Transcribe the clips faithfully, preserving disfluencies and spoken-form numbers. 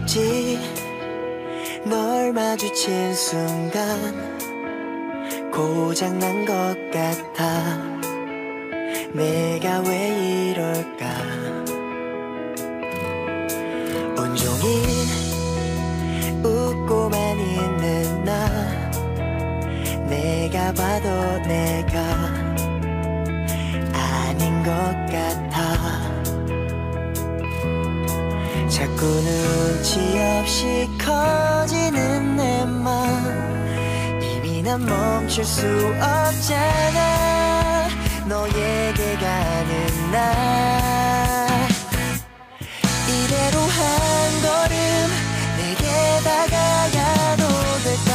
어쩐지 널 마주친 순간 고장난 것 같아. 내가 왜 이럴까. 온종일 웃고만 있는 나, 내가 봐도 내가 아닌 것 같아. 자꾸 눈치 없이 커지는 내 맘, 이미 난 멈출 수 없잖아. 너에게 가는 날 이대로 한 걸음 내게 다가가도 될까.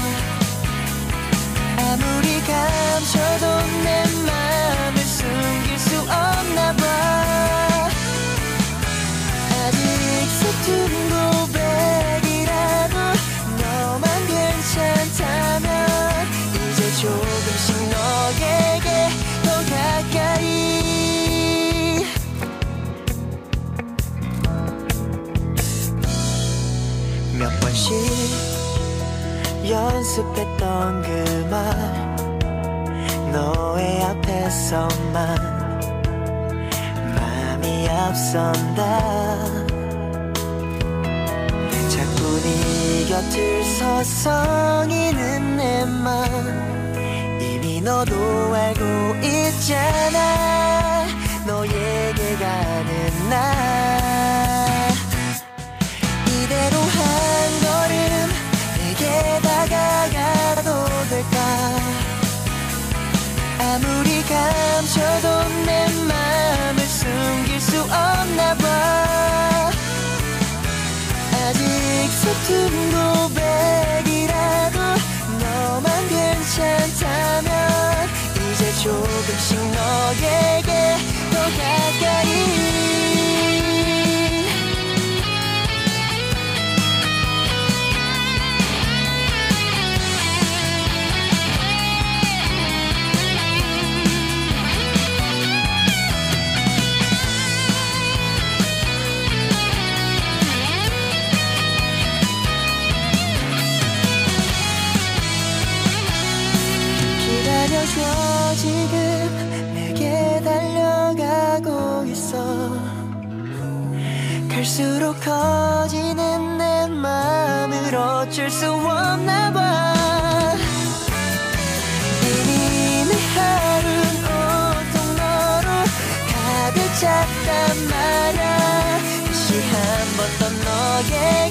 아무리 감춰도 내 맘을 숨길 수 없나 봐. 아직 서툰 고백이라도 너만 괜찮다면 이제 조금씩 너에게 더 가까이. 몇 번씩 연습했던 그 말 너의 앞에서만 마음이 앞선다. 자꾸 네 곁을 서성이는 내 맘, 이미 너도 알고 있잖아. 너에게 가는 날 이대로 한 걸음 내게 다가가도 될까. 아무리 감춰도 내 맘을 숨길 수 없나 봐. 아직 서툰 고백이라도 너만 괜찮다면 이제 조금씩 너에게 더 가까이. 기다려줘 지금 내게 달려가고 있어. 갈수록 커지는 내 맘을 어쩔 수 없나 봐. 이미 내 하루는 온통 너로 가득 찼단 말야. 다시 한 번 더 너의